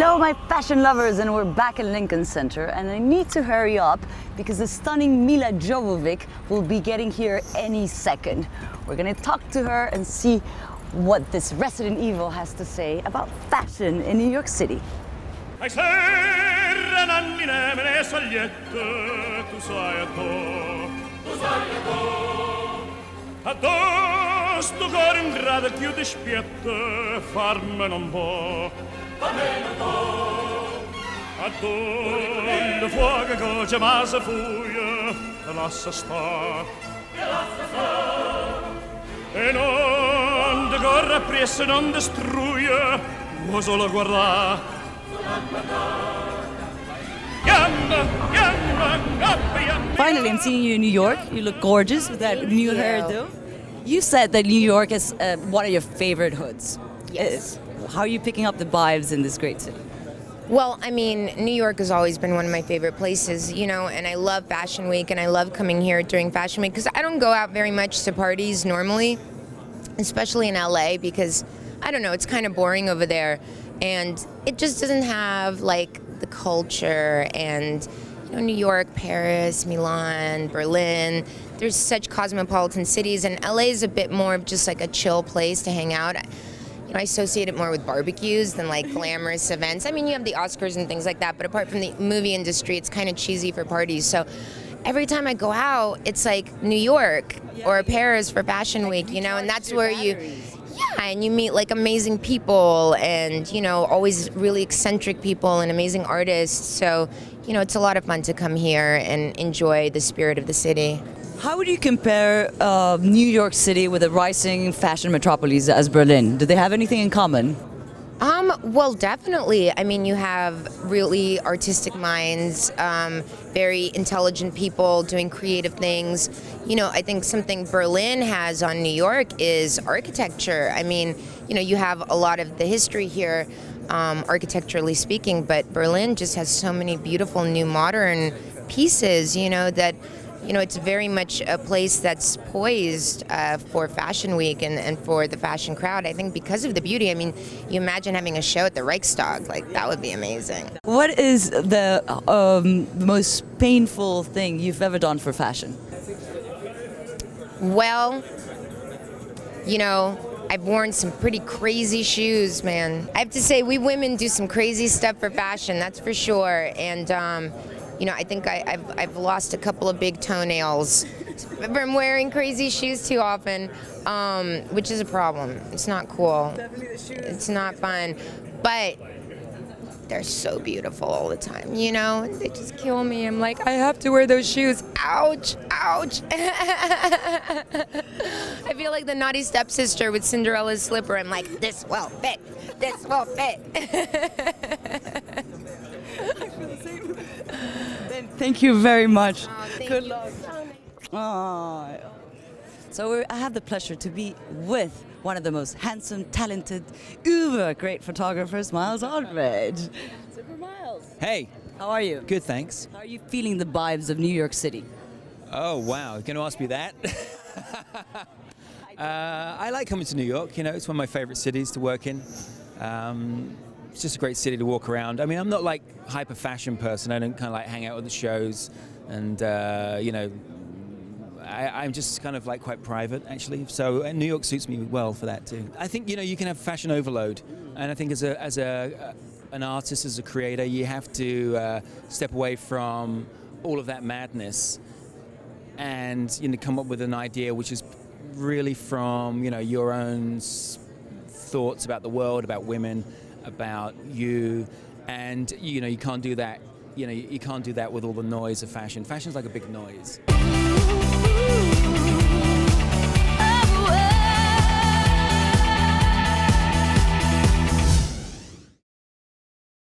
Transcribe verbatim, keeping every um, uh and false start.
Hello my fashion lovers, and we're back in Lincoln Center, and I need to hurry up because the stunning Milla Jovovich will be getting here any second. We're gonna talk to her and see what this Resident Evil has to say about fashion in New York City. Addosso cuore un grado più dispietto, farme non può, farme non può. Addosso fuoco che ma se fuia, lascia sta, lascia sta. E non de corre presso, non destruye, vuoi solo guardare, solo guardare. Finally, I'm seeing you in New York. You look gorgeous with that new hairdo. You said that New York is uh, one of your favorite hoods. Yes. Uh, how are you picking up the vibes in this great city? Well, I mean, New York has always been one of my favorite places, you know, and I love Fashion Week, and I love coming here during Fashion Week because I don't go out very much to parties normally, especially in L A, because, I don't know, it's kind of boring over there, and it just doesn't have, like, the culture and, you know, New York, Paris, Milan, Berlin. There's such cosmopolitan cities, and L A is a bit more of just like a chill place to hang out. You know, I associate it more with barbecues than like glamorous events. I mean, you have the Oscars and things like that, but apart from the movie industry, it's kind of cheesy for parties. So every time I go out, it's like New York or Paris for Fashion Week, you know, and that's where you... Yeah, and you meet like amazing people and, you know, always really eccentric people and amazing artists. So, you know, it's a lot of fun to come here and enjoy the spirit of the city. How would you compare uh, New York City with a rising fashion metropolis as Berlin? Do they have anything in common? Um, well, definitely. I mean, you have really artistic minds, um, very intelligent people doing creative things. You know, I think something Berlin has on New York is architecture. I mean, you know, you have a lot of the history here, um, architecturally speaking, but Berlin just has so many beautiful new modern pieces, you know, that you know, it's very much a place that's poised uh, for Fashion Week and, and for the fashion crowd. I think because of the beauty. I mean, you imagine having a show at the Reichstag. Like, that would be amazing. What is the um, most painful thing you've ever done for fashion? Well, you know, I've worn some pretty crazy shoes, man. I have to say, we women do some crazy stuff for fashion, that's for sure. And, um, you know, I think I, I've, I've lost a couple of big toenails from wearing crazy shoes too often, um, which is a problem. It's not cool. Definitely the shoes. It's not fun. But they're so beautiful all the time, you know? They just kill me. I'm like, I have to wear those shoes. Ouch, ouch. I feel like the naughty stepsister with Cinderella's slipper. I'm like, this will fit. This will fit. Thank you very much. Oh, Good luck. Oh. So we're, I have the pleasure to be with one of the most handsome, talented, uber great photographers, Miles Aldridge. Super Miles. Hey. How are you? Good, thanks. How are you feeling the vibes of New York City? Oh, wow. You're going to ask me that? uh, I like coming to New York. You know, it's one of my favorite cities to work in. Um, It's just a great city to walk around. I mean, I'm not like hyper fashion person. I don't kind of like hang out at the shows, and uh, you know, I, I'm just kind of like quite private actually. So and New York suits me well for that too. I think you know you can have fashion overload, and I think as a as a an artist, as a creator, you have to uh, step away from all of that madness, and you know come up with an idea which is really from you know your own thoughts about the world, about women, about you, and you know you can't do that. You know you can't do that with all the noise of fashion. Fashion's like a big noise.